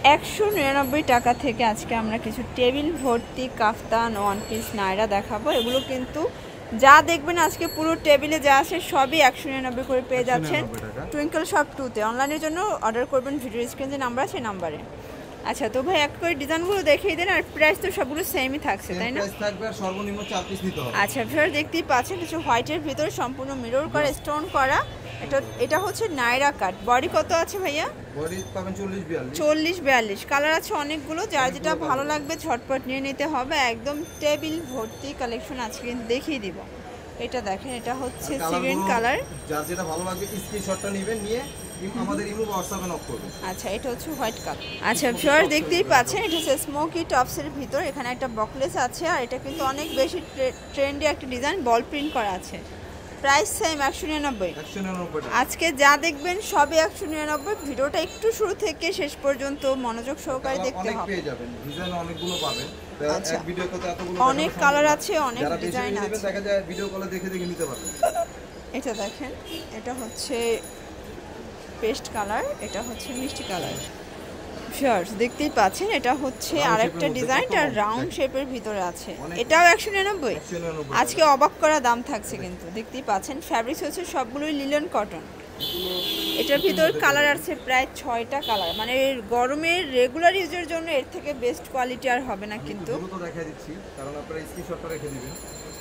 199 টাকা থেকে আজকে আমরা কিছু টেবিল ভর্তি কাফতান ওয়ান পিস নায়রা দেখাবো। এগুলো কিন্তু যা দেখবেন আজকে পুরো টেবিলে যা আছে সবই 199 করে পেয়ে যাচ্ছেন টুইঙ্কল শপ 2 তে। অনলাইনের জন্য অর্ডার করবেন ভিডিও স্ক্রিনে যে নাম্বার আছে নাম্বারে। আচ্ছা তো ভাই এক করে ডিজাইনগুলো দেখিয়ে দেন, আর প্রাইস তো সবগুলো সেমই থাকছে তাই না? প্রাইস থাকবে আর সর্বনিম্ন 4 পিস নিতে হবে। আচ্ছা ভিউয়ার দেখতেই পাচ্ছেন কিছু হোয়াইটের ভিতরে সম্পূর্ণ মিরর করা স্টোন করা, এটা হচ্ছে নায়রা কাট। বডি কত আছে ভাইয়া? বডি পাবেন 40 42 কালার আছে অনেকগুলো, যার যেটা ভালো লাগবে ঝটপট নিয়ে নিতে হবে। একদম টেবিল ভর্তি কালেকশন আজকে কিন্তু দেখিয়ে দিব। এটা দেখেন, এটা হচ্ছে সিগ্রিন কালার, যার যেটা ভালো লাগবে স্ক্রিনশটটা নেবেন, নিয়ে আমাদের ইমো হোয়াটসঅ্যাপে নক করবেন। আচ্ছা এটা হচ্ছে হোয়াইট কালার। আচ্ছা ভিউয়ার দেখতেই পাচ্ছেন এটা হচ্ছে স্মোকি টপসের ভিতর, এখানে একটা বকলেস আছে, আর এটা কিন্তু অনেক বেশি ট্রেন্ডি একটা ডিজাইন, বল প্রিন্ট করা আছে। Price same 199। আজকে যা দেখবেন সবই 199। ভিডিওটা একটু শুরু থেকে শেষ পর্যন্ত মনোযোগ সহকারে দেখতে হবে। পেয়ে যাবেন ডিজাইন অনেকগুলো পাবেন। আচ্ছা এক ভিডিওতে তো এতগুলো অনেক কালার আছে, অনেক ডিজাইন আছে, দেখা যায় ভিডিও কলে দেখে দেখে নিতে পারবেন। এটা দেখেন, এটা হচ্ছে পেস্ট কালার, এটা হচ্ছে মিষ্টি কালার। ভিউয়ার্স দেখতেই পাচ্ছেন এটা হচ্ছে আরেকটা ডিজাইন, আর রাউন্ড শেপের ভিতরে আছে, এটাও 199। আজকে অবাক করা দাম থাকছে কিন্তু দেখতেই পাচ্ছেন। ফ্যাব্রিক্স হচ্ছে সবগুলোই লিলেন কটন। এটার ভিতর কালার আছে প্রায় 6টা কালার, মানে গরমের রেগুলার ইউজের জন্য এর থেকে বেস্ট কোয়ালিটি আর হবে না কিন্তু। দেখাই দিচ্ছি কারণ আপনারা স্ক্রিনশটটা রেখে দিবেন।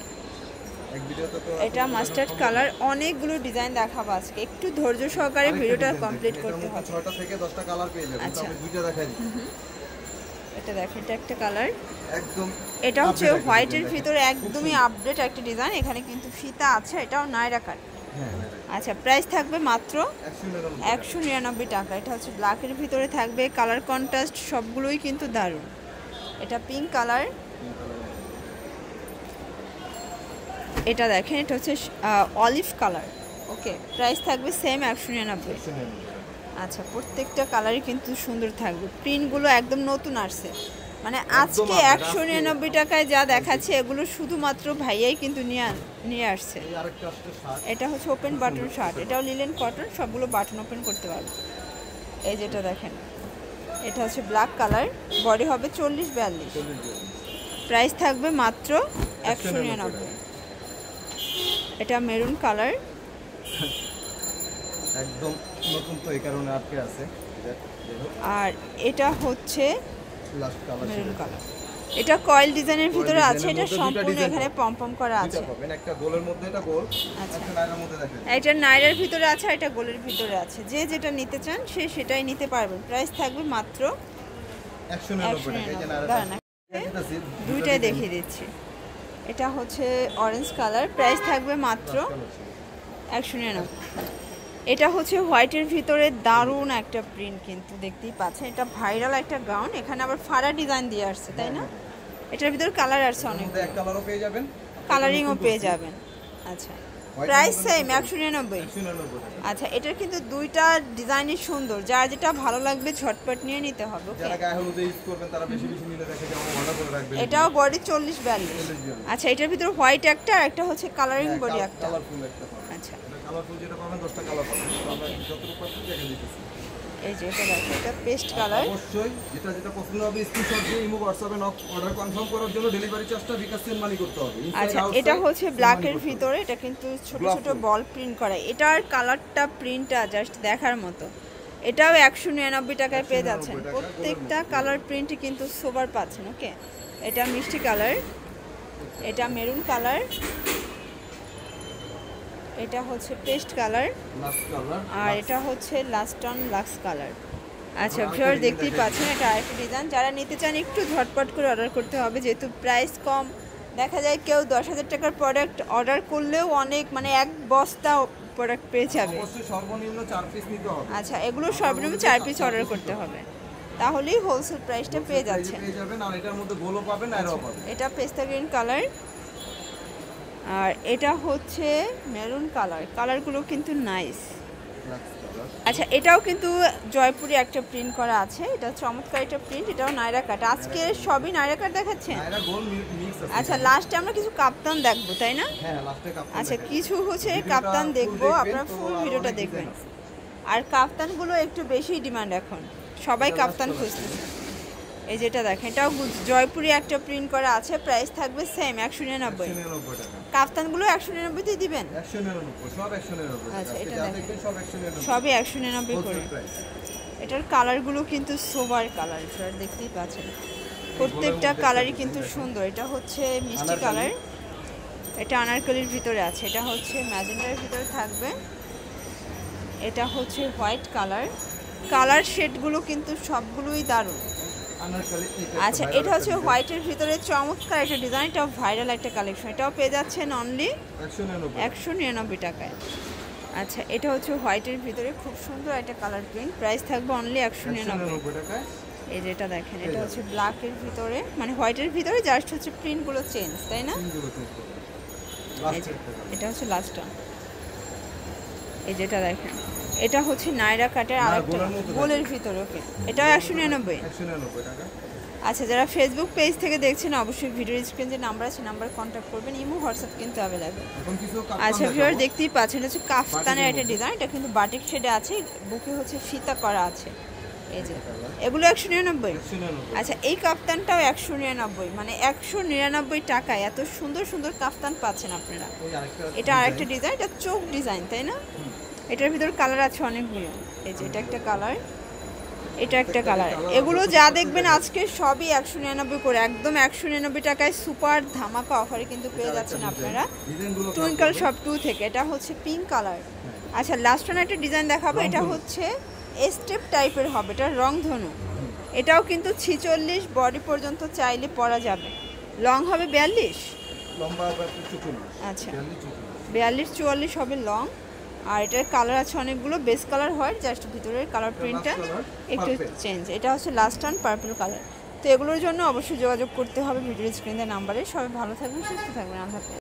এটা মাস্টার্ড কালার, অনেকগুলো ডিজাইন দেখাবো আজকে, একটু ধৈর্য সহকারে ভিডিওটা কমপ্লিট করতে হবে। 6টা থেকে 10টা কালার পেয়ে যাবেন। আচ্ছা আমি দুইটা দেখাই দিই। এটা দেখেন, এটা একটা কালার, একদম এটা হচ্ছে হোয়াইটের ভিতরে একদমই আপডেট একটা ডিজাইন, এখানে কিন্তু ফিতা আছে, এটাও নায়রা কাট। আচ্ছা প্রাইস থাকবে মাত্র 199 টাকা। এটা হচ্ছে ব্ল্যাকের ভিতরে থাকবে, কালার কন্ট্রাস্ট সবগুলোই কিন্তু দারুণ। এটা পিঙ্ক কালার, এটা দেখেন এটা হচ্ছে অলিভ কালার। ওকে প্রাইস থাকবে সেম 199। আচ্ছা প্রত্যেকটা কালারই কিন্তু সুন্দর থাকবে, প্রিন্টগুলো একদম নতুন আসছে, মানে আজকে 199 টাকায় যা দেখাচ্ছে এগুলো শুধুমাত্র ভাইয়াই কিন্তু নিয়ে আসছে। এটা হচ্ছে ওপেন বাটন শার্ট, এটাও লিলেন কটন, সবগুলো বাটন ওপেন করতে পারবে। এই যেটা দেখেন এটা হচ্ছে ব্ল্যাক কালার, বডি হবে 40-42, প্রাইস থাকবে মাত্র 199। এটা মেরুন কালার, একদম নতুন তো এই কারণে আটকে আছে। আর এটা হচ্ছে লাস্ট কালার মেরুন কালার, এটা কয়েল ডিজাইনের ভিতরে আছে, এটা সম্পূর্ণ এখানে পমপম করা আছে। একটা গোলের মধ্যে এটা গোল, আচ্ছা একটা নাইরার মধ্যে দেখেন, এটা নাইরার ভিতরে আছে, এটা গোলের ভিতরে আছে, যে যেটা নিতে চান সে সেটাই নিতে পারবেন। প্রাইস থাকবে মাত্র 199 টাকা। দুইটাই দেখিয়ে দিচ্ছি। এটা হচ্ছে অরেঞ্জ কালার, প্রাইস থাকবে মাত্র 199। এটা হচ্ছে হোয়াইটের ভিতরে দারুণ একটা প্রিন্ট কিন্তু দেখতেই পাচ্ছেন, এটা ভাইরাল একটা গাউন, এখানে আবার ফাড়া ডিজাইন দিয়ে আসছে তাই না? এটার ভিতরে কালার আসছে অনেক, এক কালারও পেয়ে যাবেন, কালারিংও পেয়ে যাবেন। আচ্ছা প্রাইস সেম 199। আচ্ছা এটার কিন্তু দুইটা ডিজাইনই সুন্দর, যার যেটা ভালো লাগবে ঝটপট নিয়ে নিতে হবে। যারা গায়ে হলুদে ইউজ করবেন তারা বেশি বেশি নিলে দেখে যে আমরা অর্ডার করে রাখবেন। এটাও বডি 40-42। আচ্ছা এটার ভিতরে হোয়াইট একটা, আর একটা হচ্ছে কালারিং বডি একটা। কালারফুল একটা। আচ্ছা কালারফুল যেটা পাবেন 10টা কালার পাবেন, আমরা যতটুকু পাচ্ছি দেখে দিতেছি। এই যে এটা দেখো, এটা পেস্ট কালার। অবশ্যই যেটা যেটা পছন্দ হবে স্ক্রিনশট দিয়ে ইমো হোয়াটসঅ্যাপে নক অর্ডার কনফার্ম করার জন্য ডেলিভারি চার্জটা বিকাশ সেন্ড মানি করতে হবে। আচ্ছা এটা হচ্ছে ব্ল্যাকের ভিতরে, এটা কিন্তু ছোট ছোট বল প্রিন্ট করা, এটার কালারটা প্রিন্টটা জাস্ট দেখার মতো। এটাও 199 টাকায় পেয়ে যাচ্ছেন, প্রত্যেকটা কালার প্রিন্টই কিন্তু সোবার পাচ্ছেন। ওকে এটা মিষ্টি কালার, এটা মেরুন কালার, এটা হচ্ছে পেস্ট কালার, আর এটা হচ্ছে লাস্ট অন লাক্স কালার। আচ্ছা ভিউয়ার দেখতেই পাচ্ছেন এটা আরেকটা ডিজাইন, যারা নিতে চান একটু ঝটপট করে অর্ডার করতে হবে, যেহেতু প্রাইস কম। দেখা যায় কেউ 10,000 টাকার প্রোডাক্ট অর্ডার করলেও অনেক, মানে এক বস্তা প্রোডাক্ট পেয়ে যাবে। সর্বনিম্ন 4 পিস নিতে হবে। আচ্ছা এগুলো সর্বনিম্ন 4 পিস অর্ডার করতে হবে, তাহলেই হোলসেল প্রাইসটা পেয়ে যাচ্ছেন। আর এটার মধ্যে গোলও পাবেন, নাইরাও পাবেন। এটা পেস্তা গ্রিন কালার, আর এটা হচ্ছে মেরুন কালার, কালারগুলো কিন্তু নাইস। আচ্ছা এটাও কিন্তু জয়পুরি একটা প্রিন্ট করা আছে, এটা চমৎকার একটা প্রিন্ট, এটাও নায়রা কাট। আজকে সবই নায়রা কাট দেখাচ্ছেন। আচ্ছা লাস্টে আমরা কিছু কাপ্তান দেখবো তাই না? আচ্ছা কিছু হচ্ছে কাপ্তান দেখবো, আপনারা ফুল ভিডিওটা দেখবেন। আর কাপ্তানগুলো একটু বেশি ডিমান্ড এখন, সবাই এটা কাপ্তান last colour। খুঁজতেছে। এই যেটা দেখেন, এটাও জয়পুরি একটা প্রিন্ট করা আছে, প্রাইস থাকবে সেম 199। 199 টাকা। কাপ্তানগুলো 199 দিবেন? 199 সব 199 টাকা। আচ্ছা, এটা যা দেখেন। দেখবেন সব 199। সবই 199 করে। Wholesale price. এটার কালারগুলো কিন্তু সোবার কালার, আপনারা দেখতেই পাচ্ছেন। প্রত্যেকটা কালারই কিন্তু সুন্দর। এটা হচ্ছে মিষ্টি আনারকলি। কালার, এটা আনারকলির ভিতরে আছে, এটা হচ্ছে ম্যাজেন্ডার ভিতরে থাকবে, এটা হচ্ছে হোয়াইট কালার। কালার শেডগুলো কিন্তু সবগুলোই দারুণ। আনারকলি আচ্ছা, এটা হচ্ছে হোয়াইটের ভিতরে চমৎকার একটা ডিজাইন, এটাও ভাইরাল একটা কালেকশন। এটাও পেয়ে যাচ্ছেন অনলি 199 টাকায়। আচ্ছা, এটা হচ্ছে হোয়াইটের ভিতরে খুব সুন্দর একটা কালার প্রিন্ট, প্রাইস থাকবে অনলি 199 টাকায়। এই যেটা দেখেন, এটা হচ্ছে ব্ল্যাকের ভিতরে, মানে হোয়াইটের ভিতরে জাস্ট হচ্ছে প্রিন্টগুলো চেঞ্জ, তাই না? এই যে, এটা হচ্ছে লাস্টটা। এই যেটা দেখেন, এটা হচ্ছে নায়রা কাটের আরেকটা গোলের ভিতরে। ওকে, এটাও 199। 199 টাকা। আচ্ছা, যারা ফেসবুক পেজ থেকে দেখছেন অবশ্যই ভিডিও স্ক্রিন যে নাম্বার আছে নাম্বার কন্ট্যাক্ট করবেন, ইমো হোয়াটসঅ্যাপ কিন্তু অ্যাভেলেবেল। এখন কিছু আচ্ছা ভিউয়ার, দেখতেই পাচ্ছেন এটা হচ্ছে কাফতানের একটা ডিজাইন, এটা কিন্তু বাটিক শেডে আছে, বুকে হচ্ছে ফিতা করা আছে। এই যে এগুলো 199। আচ্ছা, এই কাফতানটাও 199, মানে 199 টাকায় এত সুন্দর সুন্দর কাফতান পাচ্ছেন আপনারা। এটা আরেকটা ডিজাইন, এটা চোখ ডিজাইন, তাই না? এটার ভিতর কালার আছে অনেকগুলো। এই যে এটা একটা কালার, এটা একটা কালার। এগুলো যা দেখবেন আজকে সবই 199 করে, একদম 199 টাকায় সুপার ধামাকা অফারে কিন্তু পেয়ে যাচ্ছেন আপনারা টুইঙ্কল শপ 2 থেকে। এটা হচ্ছে পিঙ্ক কালার। আচ্ছা, লাস্ট ওয়ান একটা ডিজাইন দেখাবো, এটা হচ্ছে স্টেপ টাইপের হবে, এটা রংধনু। এটাও কিন্তু 46 বডি পর্যন্ত চাইলে পরা যাবে। লং হবে 42, লম্বা হবে 44। আচ্ছা 42 44 হবে লং। আর এটার কালার আছে অনেকগুলো, বেস কালার হোয়াইট, জাস্ট ভিতরের কালার প্রিন্টটা একটু চেঞ্জ। এটা হচ্ছে লাস্ট ওয়ান পার্পল কালার। তো এগুলোর জন্য অবশ্যই যোগাযোগ করতে হবে ভিডিও স্ক্রিনের নাম্বারে। সবাই ভালো থাকবেন, সুস্থ থাকবেন, আল্লাহ হাফেজ।